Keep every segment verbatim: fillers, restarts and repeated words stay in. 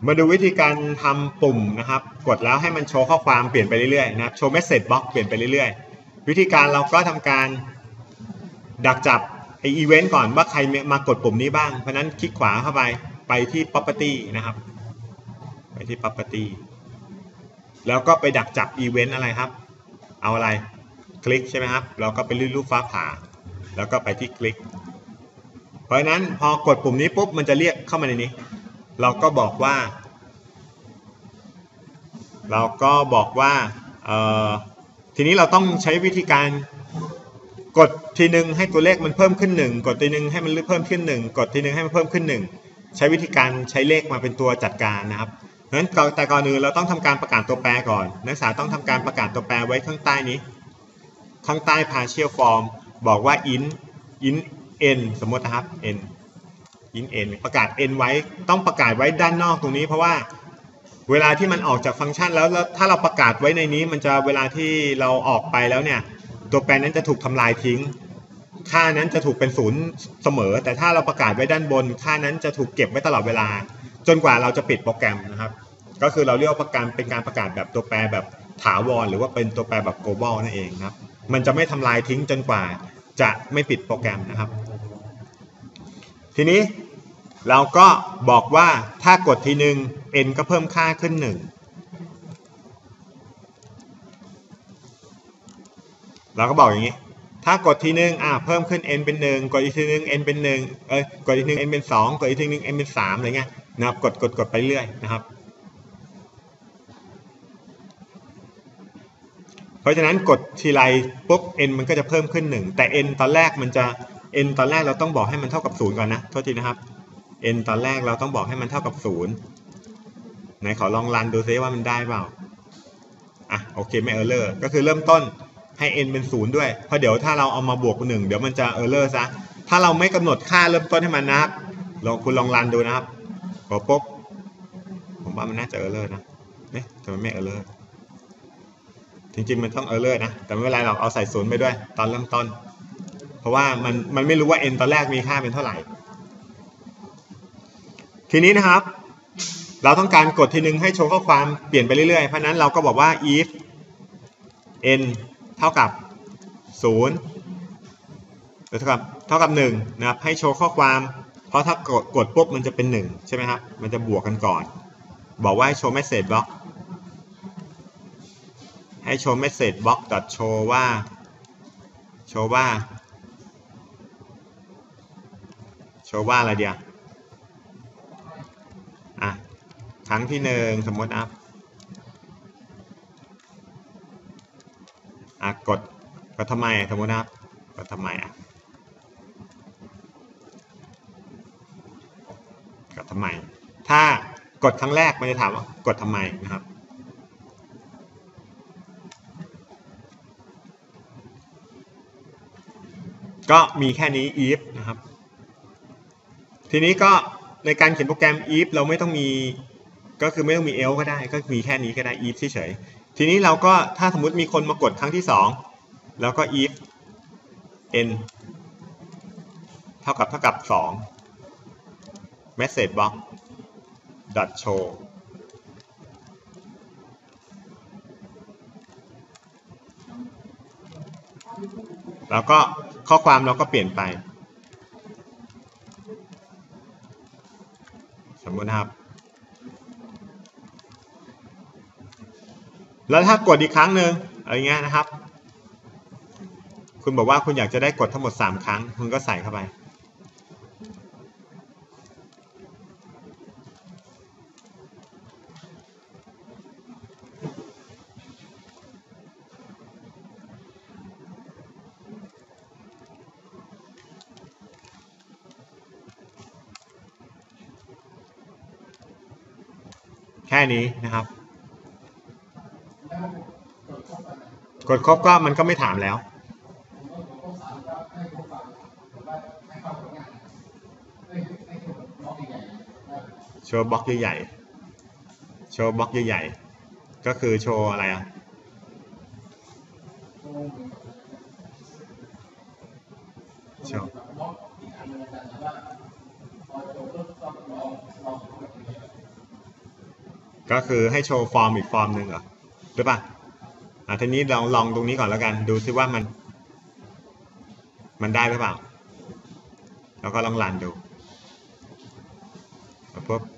มาดูวิธีการทำปุ่มนะครับกดแล้วให้มันโชว์ข้อความเปลี่ยนไปเรื่อยๆนะโชว์ message box เปลี่ยนไปเรื่อยๆวิธีการเราก็ทำการดักจับไออีเวนต์ก่อนว่าใครมากดปุ่มนี้บ้างเพราะนั้นคลิกขวาเข้าไปไปที่ property นะครับไปที่ property แล้วก็ไปดักจับอีเวนต์อะไรครับเอาอะไรคลิกใช่ไหมครับเราก็ไปเลื่อนรูปฟ้าผ่าแล้วก็ไปที่คลิกเพราะฉะนั้นพอกดปุ่มนี้ปุ๊บมันจะเรียกเข้ามาในนี้เราก็บอกว่าเราก็บอกว่าทีนี้เราต้องใช้วิธีการกดทีนึงให้ตัวเลขมันเพิ่มขึ้นหนึ่งกดทีนึงให้มันเพิ่มขึ้นหนึ่งกดทีนึงให้มันเพิ่มขึ้นหนึ่งใช้วิธีการใช้เลขมาเป็นตัวจัดการนะครับเพราะฉะนั้นแต่ก่อนอื่นเราต้องทำการประกาศตัวแปรก่อนนักศึกษาต้องทำการประกาศตัวแปรไว้ข้างใต้นี้ข้างใต้ partial form บอกว่า int int n สมมตินะครับ n int n ประกาศ n ไว้ต้องประกาศไว้ด้านนอกตรงนี้เพราะว่าเวลาที่มันออกจากฟังก์ชันแล้วถ้าเราประกาศไว้ในนี้มันจะเวลาที่เราออกไปแล้วเนี่ยตัวแปรนั้นจะถูกทำลายทิ้งค่านั้นจะถูกเป็นศูนย์เสมอแต่ถ้าเราประกาศไว้ด้านบนค่านั้นจะถูกเก็บไว้ตลอดเวลาจนกว่าเราจะปิดโปรแกรมนะครับก็คือเราเรียกว่าประการเป็นการประกาศแบบตัวแปรแบบถาวรหรือว่าเป็นตัวแปรแบบ global นั่นเองครับมันจะไม่ทำลายทิ้งจนกว่าจะไม่ปิดโปรแกรมนะครับทีนี้เราก็บอกว่าถ้ากดทีนึง n ก็เพิ่มค่าขึ้นหนึ่งเราก็บอกอย่างนี้ถ้ากดทีนึงอ่าเพิ่มขึ้น n เป็นหนึ่งกดอีกทีนึง n เป็นหนึ่งเอ้ยกดอีกทีนึง n เป็นสองกดอีกทีนึง n เป็นสามอะไรเงี้ยนะครับกดกดกดไปเรื่อยนะครับเพราะฉะนั้นกดทีไรปุ๊บ n มันก็จะเพิ่มขึ้นหนึ่งแต่ n ตอนแรกมันจะ n ตอนแรกเราต้องบอกให้มันเท่ากับศูนย์ก่อนนะโทษทีนะครับ n ตอนแรกเราต้องบอกให้มันเท่ากับศูนย์ไหนขอลองรันดูซิว่ามันได้เปล่าอ่ะโอเคไม่เออร์เลอร์ก็คือเริ่มต้นให้ n เป็นศูนย์ด้วยเพราะเดี๋ยวถ้าเราเอามาบวกหนึ่งเดี๋ยวมันจะเออร์เลอร์ซะถ้าเราไม่กำหนดค่าเริ่มต้นให้มันนะครับลองคุณลองรันดูนะครับพอปุ๊บผมว่ามันน่าจะเออร์เลอร์นะเนี่ยทำไมไม่เออร์เลอร์จริงๆมันต้องเออร์เลอร์นะแต่ไม่เป็นไรเราเอาใส่ศูนย์ไปด้วยตอนเริ่มต้นเพราะว่ามันมันไม่รู้ว่า n ตอนแรกมีค่าเป็นเท่าไหร่ทีนี้นะครับเราต้องการกดทีนึงให้โชว์ข้อความเปลี่ยนไปเรื่อยๆเพราะนั้นเราก็บอกว่า if n เท่ากับศูนย์หรือเท่ากับเท่ากับหนึ่งนะครับให้โชว์ข้อความเพราะถ้ากดกดปุ๊บมันจะเป็นหนึ่งใช่ไหมครับมันจะบวกกันก่อนบอกว่าให้โชว์ message box ให้โชว์ message box show ว่าโชว์ว่าโชว์ว่าอะไรเดียวอ่ะครั้งที่หนึ่งสมมตินะอ่ะกดกดทำไมสมมตินะครับกดทำไมอ่ะกดทำไมถ้ากดครั้งแรกมันจะถามว่ากดทำไมนะครับก็มีแค่นี้ if นะครับทีนี้ก็ในการเขียนโปรแกรม if เราไม่ต้องมีก็คือไม่ต้องมี else ก็ได้ก็มีแค่นี้ก็ได้ if เฉยๆทีนี้เราก็ถ้าสมมุติมีคนมากดครั้งที่สองแล้วก็ if n เท่ากับเท่ากับสอง message box show แล้วก็ข้อความเราก็เปลี่ยนไปสมมตินะครับแล้วถ้ากดอีกครั้งหนึ่งอะไรเงี้ยนะครับคุณบอกว่าคุณอยากจะได้กดทั้งหมดสามครั้งคุณก็ใส่เข้าไปแค่นี้นะครับกดครบก็มันก็ไม่ถามแล้วโชว์บล็อกใหญ่ๆโชว์บล็อกใหญ่ๆก็คือโชว์อะไรอ่ะโชว์ก็คือให้โชว์ฟอร์มอีกฟอร์มหนึ่งเหรอหรือเปล่าอ่ะทีนี้เราลองตรงนี้ก่อนแล้วกันดูซิว่ามันมันได้หรือเปล่าแล้วก็ลองรันดูปุ๊บ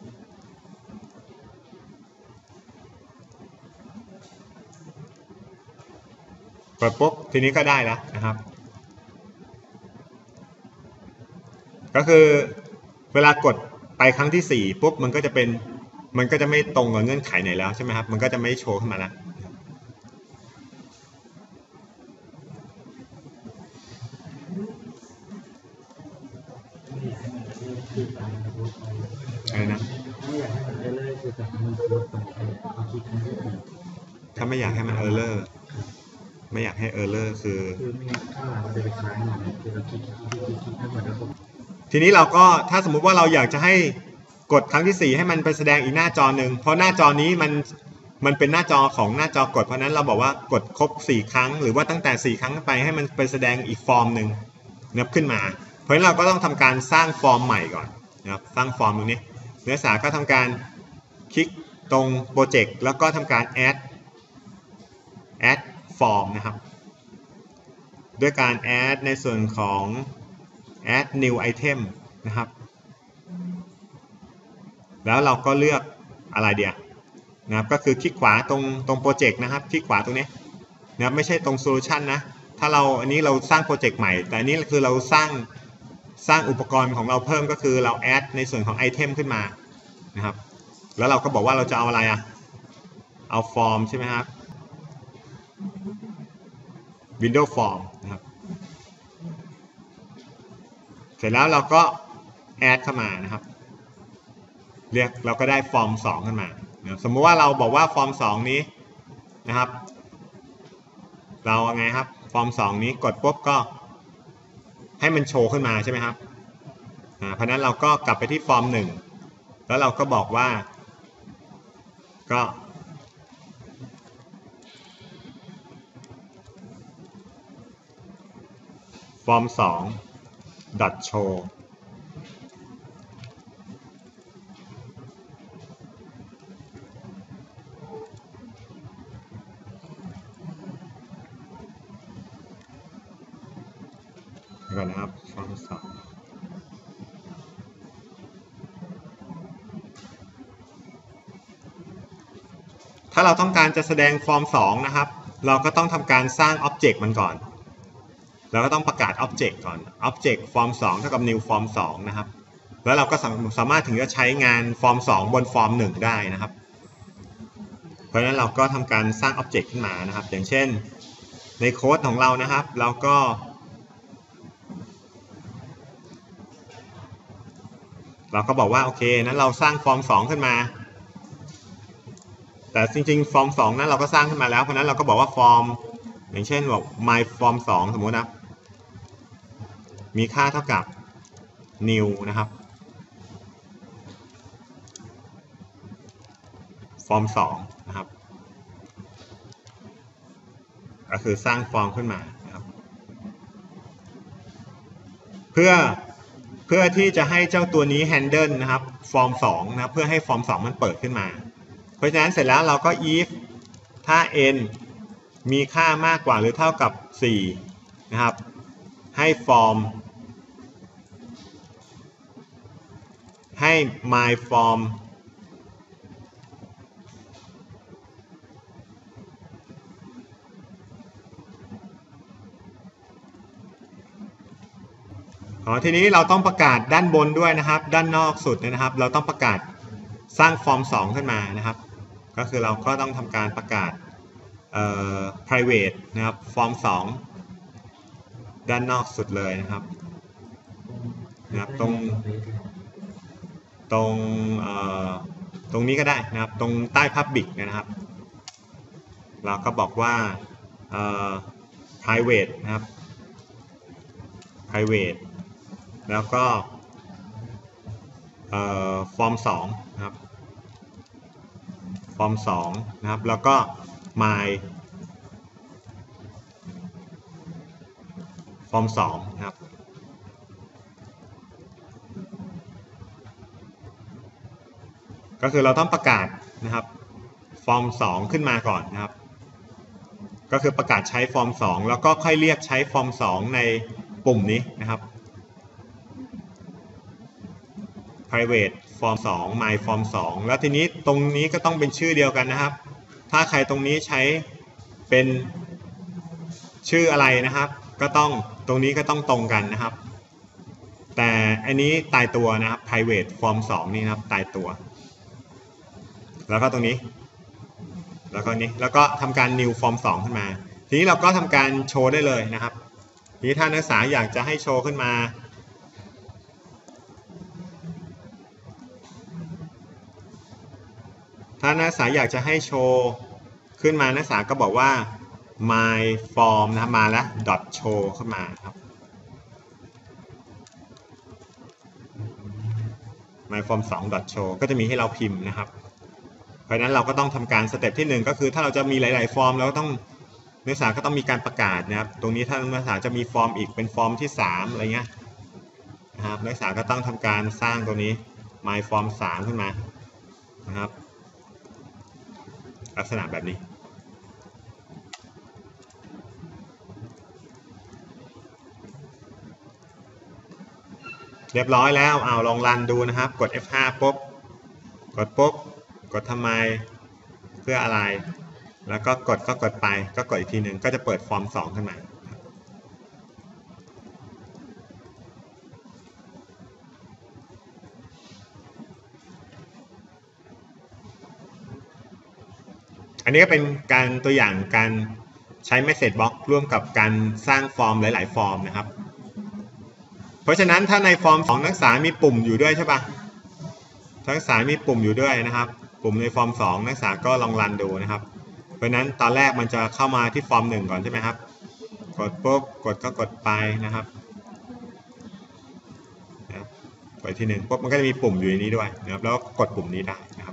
กดปุ๊บทีนี้ก็ได้แล้วนะครับก็คือเวลากดไปครั้งที่สี่ปุ๊บมันก็จะเป็นมันก็จะไม่ตรงกับเงื่อนไขไหนแล้วใช่ไหมครับมันก็จะไม่โชว์ขึ้นมาแล้วอะไรนะถ้าไม่อยากให้มันเออร์เลอร์ไม่อยากให้เออร์เลอร์คือทีนี้เราก็ถ้าสมมุติว่าเราอยากจะให้กดครั้งที่สี่ให้มันไปแสดงอีกหน้าจอหนึ่งเพราะหน้าจอนี้มันมันเป็นหน้าจอของหน้าจอกดเพราะนั้นเราบอกว่ากดครบสี่ครั้งหรือว่าตั้งแต่สี่ครั้งไปให้มันไปแสดงอีกฟอร์มหนึ่งนับขึ้นมาเพราะฉะนั้นเราก็ต้องทำการสร้างฟอร์มใหม่ก่อนนะครับสร้างฟอร์มตรงนี้เนื้อสาก็ทำการคลิกตรงโปรเจกต์แล้วก็ทำการ add add form นะครับด้วยการ add ในส่วนของ add new item นะครับแล้วเราก็เลือกอะไรเดียวนะครับก็คือคลิกขวาตรงตรงโปรเจกต์นะครับคลิกขวาตรงนี้นะครับไม่ใช่ตรง solution นะถ้าเราอันนี้เราสร้างโปรเจกต์ใหม่แต่อันนี้คือเราสร้างสร้างอุปกรณ์ของเราเพิ่มก็คือเรา add ในส่วนของไอเทมขึ้นมานะครับแล้วเราก็บอกว่าเราจะเอาอะไรอ่ะเอาฟอร์มใช่ไหมครับ Window Form นะครับเสร็จแล้วเราก็ add เข้ามานะครับเรียกเราก็ได้ฟอร์มสองขึ้นมาสมมุติว่าเราบอกว่าฟอร์มสองนี้นะครับเราไงครับฟอร์มสองนี้กดปุ๊บก็ให้มันโชว์ขึ้นมาใช่ไหมครับเพราะนั้นเราก็กลับไปที่ฟอร์มหนึ่งแล้วเราก็บอกว่าก็ฟอร์มสอง dot showก่อนนะครับฟอร์มสองถ้าเราต้องการจะแสดงฟอร์มสองนะครับเราก็ต้องทำการสร้างอ็อบเจกต์มันก่อนเราก็ต้องประกาศอ็อบเจกต์ก่อนอ็อบเจกต์ฟอร์มสองเท่ากับ new form สองนะครับแล้วเราก็สามารถถึงจะใช้งานฟอร์มสองบนฟอร์มหนึ่งได้นะครับเพราะฉะนั้นเราก็ทำการสร้างอ็อบเจกต์ขึ้นมานะครับอย่างเช่นในโค้ดของเรานะครับเราก็เราก็บอกว่าโอเคนั้นเราสร้างฟอร์มสองขึ้นมาแต่จริงๆฟอร์มสองนั้นเราก็สร้างขึ้นมาแล้วเพราะนั้นเราก็บอกว่าฟอร์มอย่างเช่นบอก my form สองสมมุตินะมีค่าเท่ากับ new นะครับฟอร์มสองนะครับก็คือสร้างฟอร์มขึ้นมานะครับเพื่อเพื่อที่จะให้เจ้าตัวนี้ handle นะครับฟอร์มสองนะครับเพื่อให้ฟอร์มสองมันเปิดขึ้นมาเพราะฉะนั้นเสร็จแล้วเราก็ if ถ้า n มีค่ามากกว่าหรือเท่ากับสี่นะครับให้ฟอร์มให้ my form อ๋อทีนี้เราต้องประกาศด้านบนด้วยนะครับด้านนอกสุดนะครับเราต้องประกาศสร้างฟอร์มสองขึ้นมานะครับก็คือเราก็ต้องทำการประกาศเอ่อ private นะครับฟอร์มสองด้านนอกสุดเลยนะครับนะครับตรงตรงเอ่อตรงนี้ก็ได้นะครับตรงใต้ public นะครับเราก็บอกว่าเอ่อ private นะครับ private แล้วก็เอ่อฟอร์มสองนะครับฟอร์มสองนะครับแล้วก็ my ฟอร์มสองนะครับก็คือเราต้องประกาศนะครับฟอร์มสองขึ้นมาก่อนนะครับก็คือประกาศใช้ฟอร์มสองแล้วก็ค่อยเรียกใช้ฟอร์มสองในปุ่มนี้นะครับ private form สอง my form สองแล้วทีนี้ตรงนี้ก็ต้องเป็นชื่อเดียวกันนะครับถ้าใครตรงนี้ใช้เป็นชื่ออะไรนะครับก็ต้องตรงนี้ก็ต้องตรงกันนะครับแต่อันนี้ตายตัวนะครับ private form สองนี่นะครับตายตัวแล้วก็ตรงนี้แล้วก็นี้แล้วก็ทำการ new form สองขึ้นมาทีนี้เราก็ทำการโชว์ได้เลยนะครับทีนี้ถ้านักศึกษาอยากจะให้โชว์ขึ้นมาถ้านักศึกษาอยากจะให้โชว์ขึ้นมานักศึกษาก็บอกว่า my form นะมาแล้ว dot show ขึ้นมาครับ my form สอง dot show ก็จะมีให้เราพิมพ์นะครับเพราะฉะนั้นเราก็ต้องทำการสเต็ปที่หนึ่งก็คือถ้าเราจะมีหลายๆฟอร์มเราก็ต้องนักศึกษาก็ต้องมีการประกาศนะครับตรงนี้ถ้านักศึกษาจะมีฟอร์มอีกเป็นฟอร์มที่สามอะไรเงี้ยนะครับนักศึกษาก็ต้องทำการสร้างตรงนี้ my form สามขึ้นมานะครับลักษณะแบบนี้เรียบร้อยแล้วเอาลองรันดูนะครับกด เอฟ ห้า ปุ๊บกดปุ๊บกดทำไมเพื่ออะไรแล้วก็กดก็กดไปก็กดอีกทีหนึ่งก็จะเปิดฟอร์มสองขึ้นมาอันนี้ก็เป็นการตัวอย่างการใช้ Message Box ร่วมกับการสร้างฟอร์มหลายๆฟอร์มนะครับเพราะฉะนั้นถ้าในฟอร์มของนักศึกษามีปุ่มอยู่ด้วยใช่ปะนักศึกษามีปุ่มอยู่ด้วยนะครับปุ่มในฟอร์มสองนักศึกษาก็ลองรันดูนะครับเพราะฉะนั้นตอนแรกมันจะเข้ามาที่ฟอร์มหนึ่งก่อนใช่ไหมครับกดปุ๊บกดก็กดไปนะครับกดที่หนึ่งปุ๊บมันก็จะมีปุ่มอยู่ในนี้ด้วยนะครับแล้วกดปุ่มนี้ได้นะครับ